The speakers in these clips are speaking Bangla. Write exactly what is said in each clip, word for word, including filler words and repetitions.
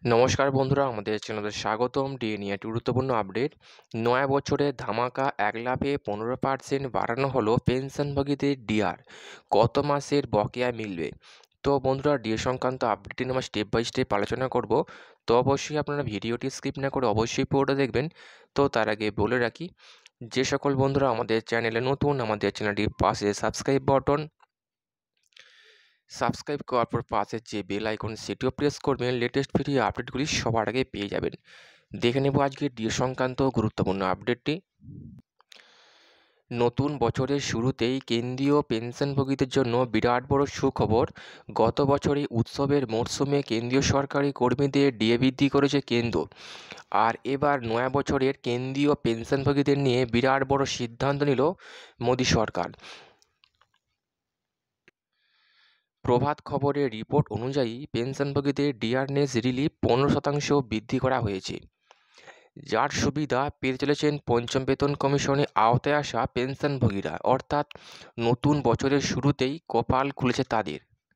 নমস্কার বন্ধুরা, আমাদের চ্যানেলে স্বাগতম। ডিএ নিয়ে একটি গুরুত্বপূর্ণ আপডেট। নয়া বছরে ধামাকা এক লাফে পনেরো পার্সেন্ট বাড়ানো হলো পেনশনভোগীদের ডিআর। কত মাসের বকেয়া মিলবে? তো বন্ধুরা, ডিএ সংক্রান্ত আপডেটটি নিয়ে আমরা স্টেপ বাই স্টেপ আলোচনা করব। তো অবশ্যই আপনারা ভিডিওটি স্কিপ না করে অবশ্যই পুরোটা দেখবেন। তো তার আগে বলে রাখি, যে সকল বন্ধুরা আমাদের চ্যানেলে নতুন, আমাদের চ্যানেলটির পাশে সাবস্ক্রাইব বাটন সাবস্ক্রাইব করার পর পাশের যে বেল আইকন সেটিও প্রেস করবেন, লেটেস্ট ভিডিও আপডেটগুলি সবার আগে পেয়ে যাবেন। দেখে নেব আজকে ডিএ সংক্রান্ত গুরুত্বপূর্ণ আপডেটটি। নতুন বছরের শুরুতেই কেন্দ্রীয় পেনশনভোগীদের জন্য বিরাট বড় সুখবর। গত বছরে উৎসবের মরশুমে কেন্দ্রীয় সরকারি কর্মীদের ডিএ বৃদ্ধি করেছে কেন্দ্র, আর এবার নয়া বছরের কেন্দ্রীয় পেনশনভোগীদের নিয়ে বিরাট বড় সিদ্ধান্ত নিল মোদী সরকার। প্রভাত খবরের রিপোর্ট অনুযায়ী পেনশনভোগীদের ডিয়ারনেস রিলিফ পনেরো শতাংশ বৃদ্ধি করা হয়েছে, যার সুবিধা পেতে চলেছেন পঞ্চম বেতন কমিশনে আওতায় আসা পেনশনভোগীরা। অর্থাৎ নতুন বছরের শুরুতেই কপাল খুলেছে তাদের।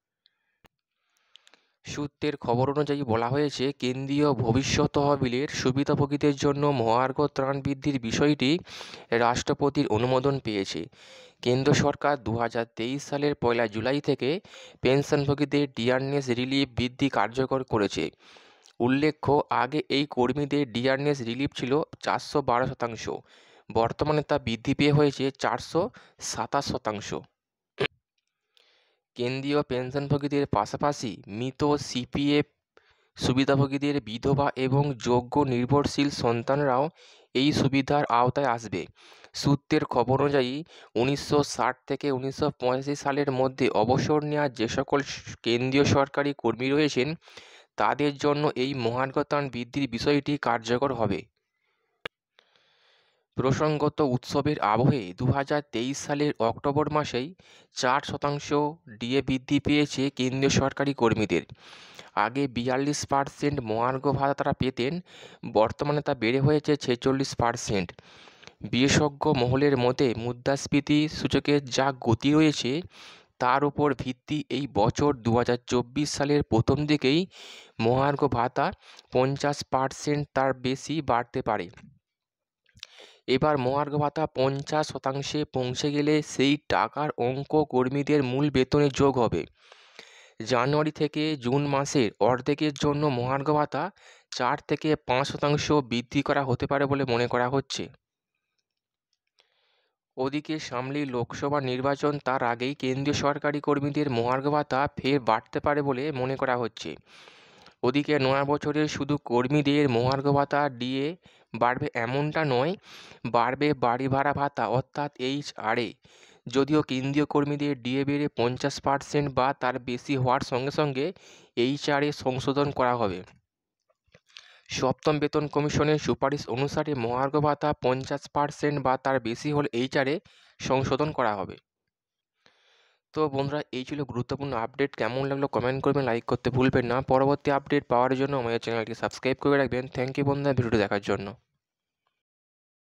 সূত্রের খবর অনুযায়ী বলা হয়েছে, কেন্দ্রীয় ভবিষ্যৎ তহবিলের সুবিধাভোগীদের জন্য মহার্ঘ ত্রাণ বৃদ্ধির বিষয়টি রাষ্ট্রপতির অনুমোদন পেয়েছে। কেন্দ্র সরকার দু হাজার তেইশ সালের পয়লা জুলাই থেকে পেনশনভোগীদের ডিয়ারনেস রিলিফ বৃদ্ধি কার্যকর করেছে। উল্লেখ্য, আগে এই কর্মীদের ডিয়ারনেস রিলিফ ছিল চারশো বারো শতাংশ, বর্তমানে তা বৃদ্ধি পেয়ে হয়েছে চারশো সাতাশ শতাংশ। কেন্দ্রীয় পেনশনভোগীদের পাশাপাশি মৃত সিপিএফ সুবিধাভোগীদের বিধবা এবং যোগ্য নির্ভরশীল সন্তানরাও এই সুবিধার আওতায় আসবে। সূত্রের খবর অনুযায়ী উনিশশো ষাট থেকে উনিশশো পঁচাশি সালের মধ্যে অবসর নেওয়া যে সকল কেন্দ্রীয় সরকারি কর্মী রয়েছেন, তাদের জন্য এই মহার্ঘ ত্রাণ বৃদ্ধির বিষয়টি কার্যকর হবে। প্রসঙ্গত, উৎসবের আবহে দু হাজার তেইশ সালের অক্টোবর মাসেই চার শতাংশ ডিএ বৃদ্ধি পেয়েছে কেন্দ্রীয় সরকারি কর্মীদের। আগে বিয়াল্লিশ পার্সেন্ট মহার্ঘ ভাতা তারা পেতেন, বর্তমানে তা বেড়ে হয়েছে ছেচল্লিশ পার্সেন্ট। বিশেষজ্ঞ মহলের মতে মুদ্রাস্ফীতি সূচকের যা গতি রয়েছে, তার উপর ভিত্তি এই বছর দু হাজার চব্বিশ সালের প্রথম দিকেই মহার্ঘ ভাতা পঞ্চাশ পার্সেন্ট তার বেশি বাড়তে পারে। এবার মহার্ঘ ভাতা পঞ্চাশ শতাংশে পৌঁছে গেলে সেই টাকার অঙ্ক কর্মীদের মূল বেতনে যোগ হবে। জানুয়ারি থেকে জুন মাসের অর্ধেকের জন্য মহার্ঘ ভাতা চার থেকে পাঁচ শতাংশ বৃদ্ধি করা হতে পারে বলে মনে করা হচ্ছে। ওদিকে সামনেই লোকসভা নির্বাচন, তার আগেই কেন্দ্রীয় সরকারি কর্মীদের মহার্ঘ ভাতা ফের বাড়তে পারে বলে মনে করা হচ্ছে। ওদিকে নয়া বছরে শুধু কর্মীদের মহার্ঘ ভাতা ডিএ বাড়বে এমনটা নয়, বাড়বে বাড়ি ভাড়া ভাতা অর্থাৎ এইচআরএ। যদিও কেন্দ্রীয় কর্মীদের ডিএ বেড়ে পঞ্চাশ পার্সেন্ট বা তার বেশি হওয়ার সঙ্গে সঙ্গে এইচআরএ সংশোধন করা হবে। সপ্তম বেতন কমিশনের সুপারিশ অনুসারে মহার্ঘ ভাতা পঞ্চাশ পার্সেন্ট বা তার বেশি হলে এইচআরএ সংশোধন করা হবে। তো বন্ধুরা, এই ছিল গুরুত্বপূর্ণ আপডেট। কেমন লাগলো কমেন্ট করবেন, লাইক করতে ভুলবেন না। পরবর্তী আপডেট পাওয়ার জন্য আমাদের চ্যানেলটি সাবস্ক্রাইব করে রাখবেন। থ্যাংক ইউ বন্ধুরা ভিডিওটি দেখার জন্য।